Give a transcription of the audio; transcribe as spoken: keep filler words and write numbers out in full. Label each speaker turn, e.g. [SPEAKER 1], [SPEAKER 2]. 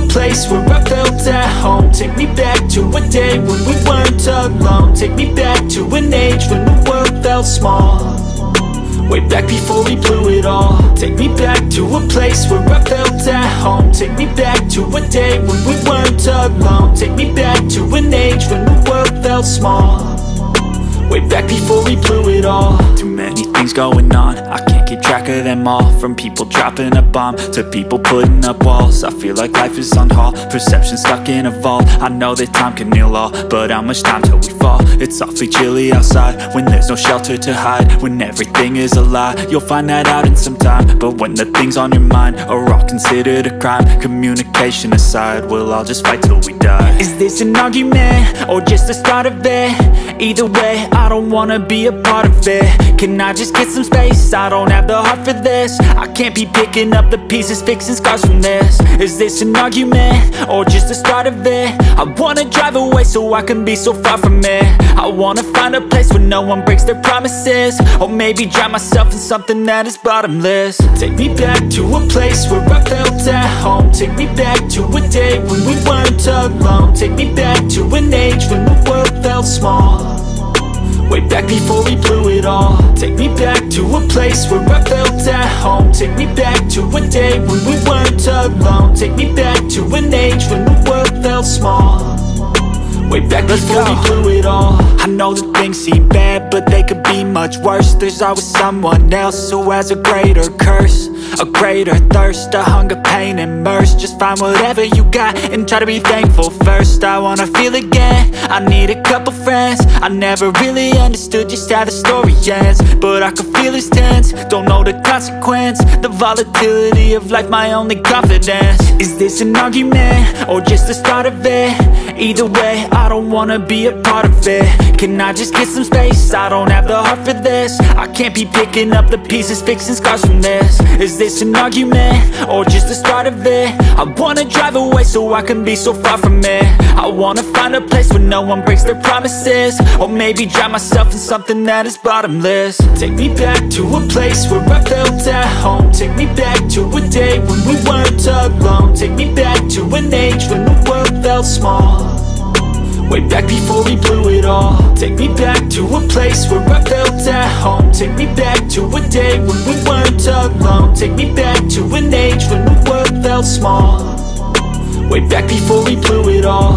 [SPEAKER 1] a place where I felt at home. Take me back to a day when we weren't alone. Take me back to an age when the world felt small, way back before we blew it all. Take me back to a place where I felt at home. Take me back to a day when we weren't alone. Take me back to an age when the world felt small, way back before we blew it all. Too many things going on, I can't keep track of them all. From people dropping a bomb to people putting up walls. I feel like life is on hold, perception stuck in a vault. I know that time can heal all, but how much time till we fall? It's awfully chilly outside when there's no shelter to hide. When everything is a lie, you'll find that out in some time. But when the things on your mind are all considered a crime, communication aside, we'll all just fight till we die. Is this an argument or just the start of it? Either way, I don't wanna be a part of it. Can I just get some space? I don't have the heart for this. I can't be picking up the pieces, fixing scars from this. Is this an argument or just the start of it? I wanna drive away so I can be so far from it. I wanna find a place where no one breaks their promises, or maybe drown myself in something that is bottomless. Take me back to a place where I felt at home. Take me back to a day when we weren't alone. Take me back to an age when the world felt small, way back before we blew it all. Take me back to a place where I felt at home. Take me back to a day when we weren't alone. Take me back to an age when the world felt small, way back before we blew it all. I know that things seem bad, but they could be much worse. There's always someone else who has a greater curse, a greater thirst, a hunger, pain, and mercy. Just find whatever you got and try to be thankful first. I wanna feel again, I need a couple friends. I never really understood just how the story ends, but I can feel it's tense, don't know the consequence. The volatility of life, my only confidence. Is this an argument or just the start of it? Either way, I don't wanna be a part of it. Can I just get some space? I don't have the heart for this. I can't be picking up the pieces, fixing scars from this. Is this an argument or just the start of it? I wanna drive away so I can be so far from it. I wanna find a place where no one breaks their promises, or maybe drown myself in something that is bottomless. Take me back to a place where I felt at home. Take me back to a day when we weren't alone. Take me back to an age when the world felt small, way back before we blew it all. Take me back to a place where I felt at home. Take me back to a day when we weren't alone. Take me back to an age when the world felt small, way back before we blew it all.